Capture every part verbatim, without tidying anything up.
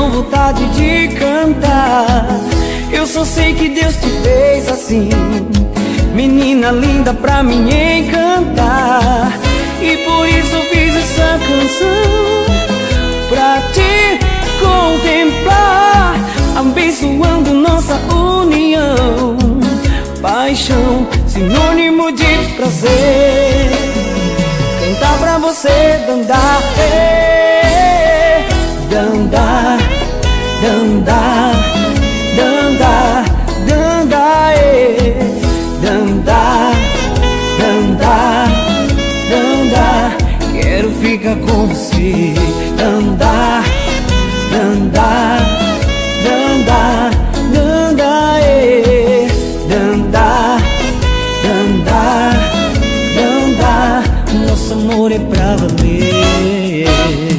emoção, vontade de cantar. Eu só sei que Deus te fez assim, menina linda pra me encantar. E por isso fiz essa canção, pra te contemplar, abençoando nossa união. Paixão, sinônimo de prazer. Cantar pra você, dandar, eh, dandar, dandar, dandar, dandar, eh, dandar, dandar, dandar. Quero ficar com você, dandar, dandar, dandar, dandar, eh, dandar, dandar, dandar. Nosso amor é pra valer.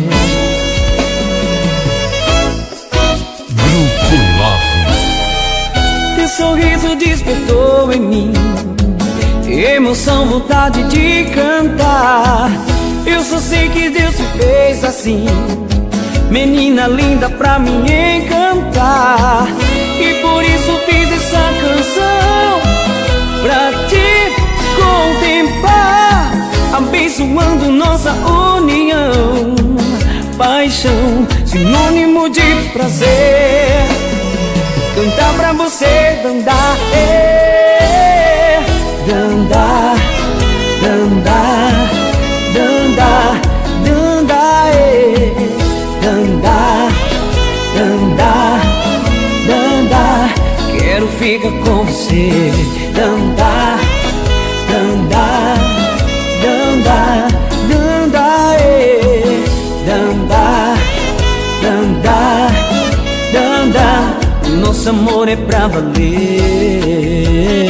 Grupo Love. Teu sorriso despertou em mim emoção, vontade de cantar. Eu só sei que Deus te fez assim, menina linda pra me encantar. E por isso fiz essa canção, pra te contemplar, abençoando nossa união. Paixão, sinônimo de prazer. Cantar pra você, dandar, eh, dandar, dandar, dandar, dandar, eh, dandar, dandar, dandar. Quero ficar com você, dandar, dandar, dandar, dandar, eh, dandar, dandar, dandar. Nosso amor é pra valer.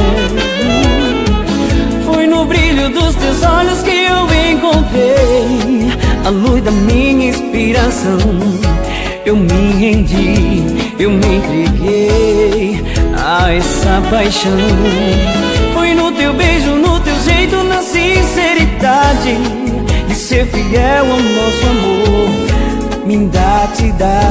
Foi no brilho dos teus olhos que eu encontrei a luz da minha inspiração. Eu me rendi, eu me entreguei a essa paixão. Foi no teu beijo, no teu jeito, na sinceridade de ser fiel ao nosso amor. Me dá, te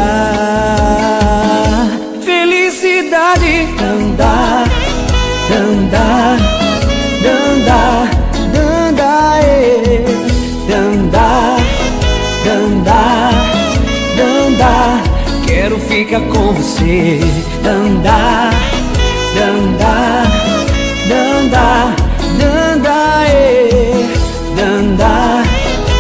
dá felicidade. Dandar, dandar, dandar, dandar, eh, dandar, dandar, dandar. Quero ficar com você, dandar, dandar, dandar, dandar, eh, dandar,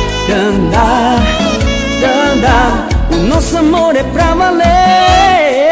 dandar, dandar. O nosso amor é pra valer.